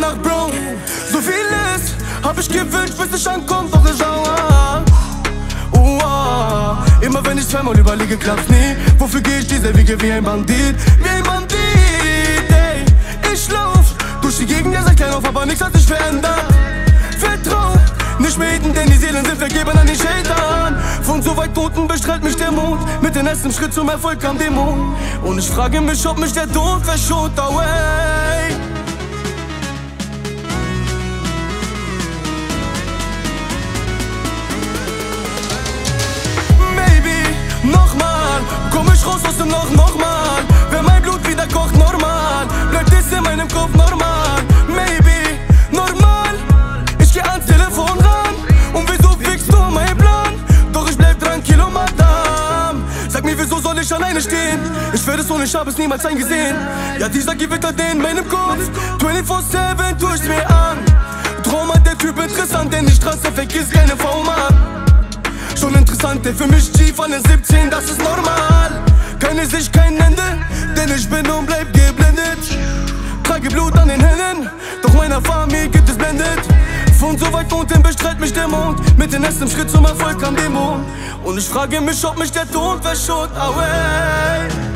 Nacht, Bro. So vieles hab ich gewünscht, bis es ankommt, doch ich schauer. Immer wenn ich zweimal überlege, klappt's nie. Wofür geh ich diese Wege wie ein Bandit? Wie ein Bandit, ey. Ich lauf durch die Gegend, ja seit klein auf, aber nichts hat sich verändert. Vertrau nicht mehr jeden, denn die Seelen sind vergeben an die Schädern. Von so weit unten bestrahlt mich der Mond. Mit dem ersten Schritt zum Erfolg kam Dämon. Und ich frage mich, ob mich der Tod verschont, away. Nochmal, komm ich raus aus dem Loch, nochmal. Wenn mein Blut wieder kocht, normal. Bleibt es in meinem Kopf normal. Maybe, normal. Ich geh ans Telefon ran. Und wieso fickst du meinen Plan? Doch ich bleib dran, Kilo Madame. Sag mir, wieso soll ich alleine stehen? Ich werde es und ich hab es niemals eingesehen. Ja, dieser Gewitter in meinem Kopf 24/7 tu ich's mir an. Trauma, der Typ interessant, denn die Straße vergisst keine V-Mann. Schon interessant, der für mich G von den 17, das ist normal. Keine Sicht, kein Ende, denn ich bin und bleib geblendet. Trage Blut an den Händen, doch meiner Familie gibt es blendet. Von so weit unten bestrahlt mich der Mond. Mit dem ersten Schritt zum Erfolg kam Dämon. Und ich frage mich, ob mich der Tod verschont, away.